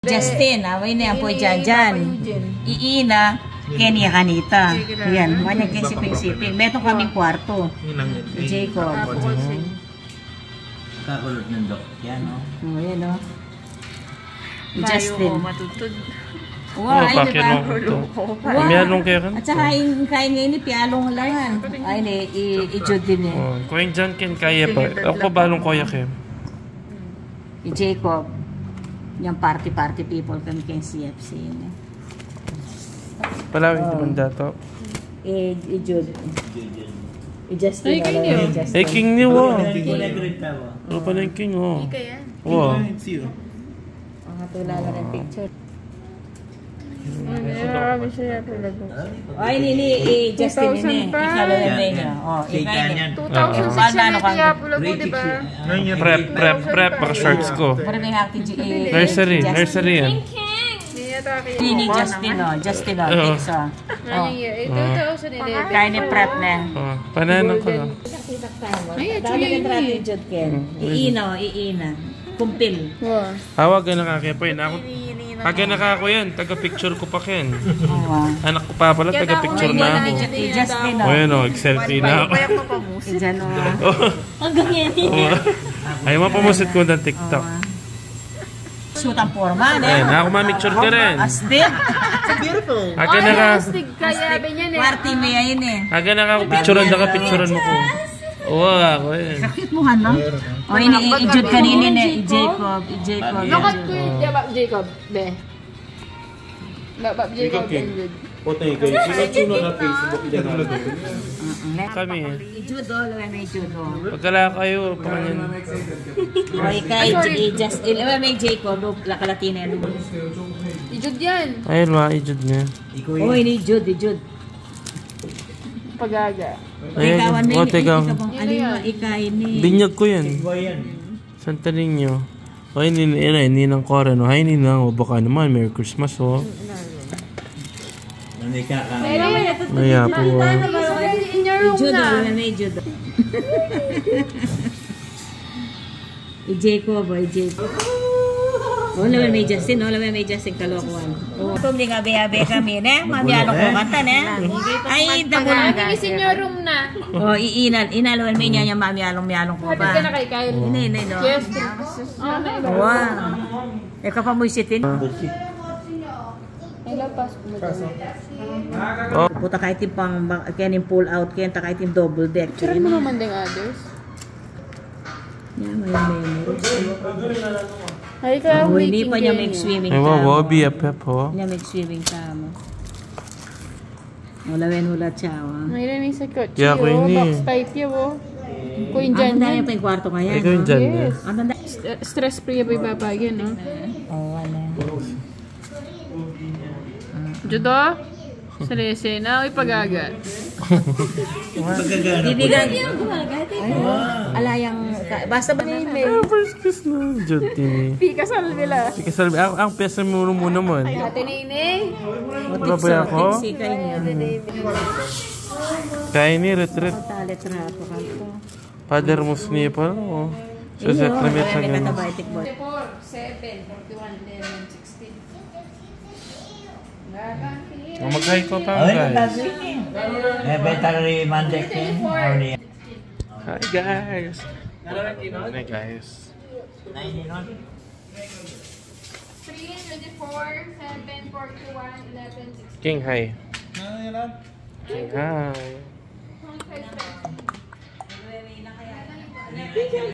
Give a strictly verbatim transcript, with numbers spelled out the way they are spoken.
Justin, away na yan po dyan dyan. Iina, Kenya Kanita. Yan, manyag kayo siping-siping. Meron kaming kwarto. Jacob. Kakulot ng dok. Yan, no? O, yan, o. Justin. Matutod. Wow, ay, diba? Wow. Meron kayo kan? At saka yung kain ngayon ni Pialong lang. Ay, i-jud din eh. Kung yung dyan kin kaya pa. Ako pa balong kaya kayo. I-Jacob. Yung party-party people kami kay C F C. Palawin naman dato. I-jud. I-Justin. Eh, king niyo, wow. Ano pa na yung king, wow. Kaya? Wow. Tula na rin picture. Marami siya talaga. Ay, nini, i-Justin nini. Ikalo na niya. O, ikain. two thousand six hundred kaya pula ko, diba? Prep, prep, prep. Baka shorts ko. Para may haki G A. Nursery, nursery yan. Nini, Justin o. Justin o. Thanks o. two thousand eleven. Kain ni prep na. Pananan ko na. Ay, Dami ka trato yung Jud Ken. Iina o, iina. Kumpil. Hawag ka nakakaya po yun. Ako, taga nakako yan. Taga-picture ko pa ken. Anak ko pa pala, taga-picture na ako. Justin o. O yan o, selfie na ako. Diyan o. Hanggang yan. Ay, mapamusit ko ng TikTok. Suit ang forma. Ayan, ako mamicture ka rin. Astig. Beautiful. Aga na ka. Astig kaya ganyan eh. Party mo yan eh. Aga na ka ako picturean na ka picturean mo ko. Oo, ako yun. Sakit mo ha, no? O, i-Jud kanini na, i-Jacob, i-Jacob. Look ko yung Jacob, be. Bab Jacob and Jud. Potay kayo. Sino na Facebook dyan natin? Kami eh. I-Jud o, lawan na i-Jud o. Pagkala kayo, panganyan. O, ikay, i-Just, ilawan na i-Jacob, lakalatina yan. I-Jud yan. Ayun ma, i-Jud niya. O, ini-Jud, i-Jud. Pagaga. Ikawan na o, yun, teka. alin mo, ikay ni. Binyag ko yan. Santa Niño. O, hindi na, hindi nang Korean. O, hindi na, o, baka naman, Merry Christmas, o. Hindi ka ka. Maya po. In your room I-Jud o, na. lawan na i-Jud o. I-Jacob o, i-Jacob. O, lawan may Justin, o, lawan may Justin kalokohan. O, kung di nga beya-beya kami, ne? Mamiyalo ko kanta, ne? Ay, damo na. Naging in your room na. O, iinan, inalawan may niya niya mamiyalong-miyalong ko Kapit ba? ka na kay Kyle. Hindi, hindi, no? Yes. Wow. Ikaw pa mo isitin? Hello, pass mo. Oh. Puta kahit yung pang, kaya yung pull out, kaya kahit yung double deck. Sure mo naman ding others. Yan, may memories. Ay, kaya Oh, hindi pa niya mag-swimming Ay, tamo. wow, B F F, ho. Hindi niya mag-swimming tamo. Wala wen hula chow. May rin sa kotse, Yeah, ako yun eh. box type yun, oh. Kung yung dyan Ang dami yan. pa yung kwarto kaya. Ikaw yung dyan, eh. Yes. Ang tanda. St- Stress free ba yung babagyan, no? Oh, wala. Judo? Serese na, ay pagagat. Bibigyan yung gumagat. Alayang, basta ba na Ah, first kiss na. Jud, tini. Pikasal nila. Ikasalbi, ang, ang pesa mo muna mo. Ate Nene. Ano ba ako? Sikay niya. Kaya ni, retret. Talit rato ka to. Father mo sniper, o. So, set na met sa ganun. four, seven, forty-one, eleven, sixteen. O, mag-hi ko pa, guys. Eh, better Monday kin. Hi, guys. Hi, guys. three, twenty-four, seven, forty-one, eleven, sixteen. King, hi. King, hi.